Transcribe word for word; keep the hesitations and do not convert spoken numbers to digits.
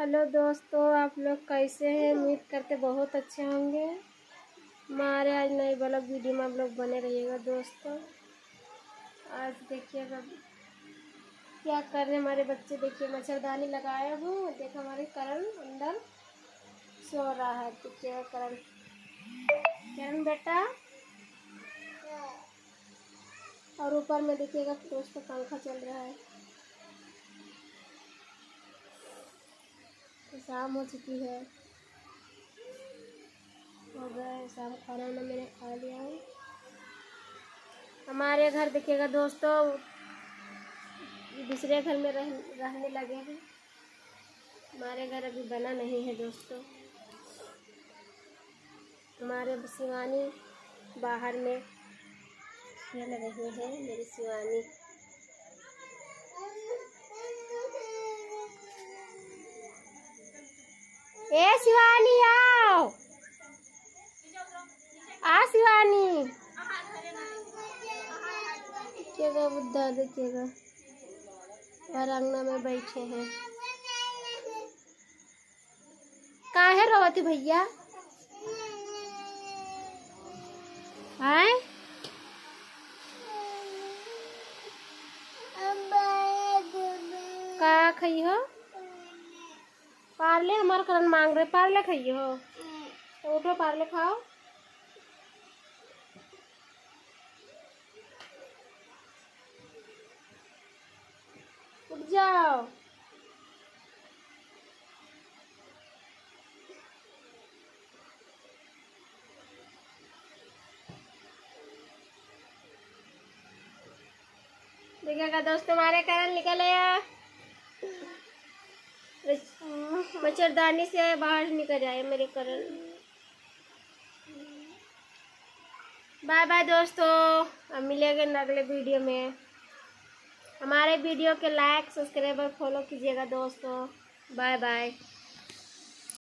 Hello दोस्तों, आप लोग कैसे हैं? उम्मीद करते बहुत अच्छे होंगे। हमारे आज नए ब्लॉग वीडियो में आप लोग बने रहिएगा दोस्तों। आज देखिएगा क्या कर रहे हैं हमारे बच्चे। देखिए मच्छरदानी लगाया हूँ। देखो हमारे करण अंदर सो रहा है। देखिएगा करण करण बेटा। और ऊपर में देखिएगा दोस्तों पंखा चल रहा है। तो शाम हो चुकी है, हो गया है शाम। खाना वाना मैंने खा लिया है। हमारे घर देखिएगा दोस्तों दूसरे घर में रह, रहने लगे हैं। हमारे घर अभी बना नहीं है दोस्तों। हमारे शिवानी बाहर में खेल रही है। मेरी शिवानी ए शिवानी आओ आ शिवानी। देखिएगा बुद्धा, देखिएगा और अंगना में बैठे हैं। काहे रोवती भैया? हैं का खई हो? पार्ले हमारा करण मांग रहे। पार्ले खाइए हो तो उठो, पार्ले खाओ। उठ जाओ। देखिएगा दोस्तों हमारे करण निकल आया। मच्छरदानी से बाहर निकल जाए मेरे करण। बाय बाय दोस्तों, अब मिलेंगे अगले वीडियो में। हमारे वीडियो के लाइक सब्सक्राइब और फॉलो कीजिएगा दोस्तों। Bye bye.